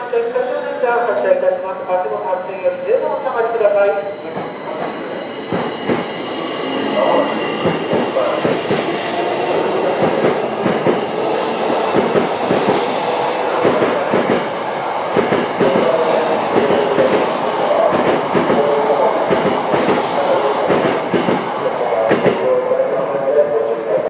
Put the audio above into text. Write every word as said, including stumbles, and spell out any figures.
車いたしました。発車いたします。足元発見よりじゅうどお下がりください。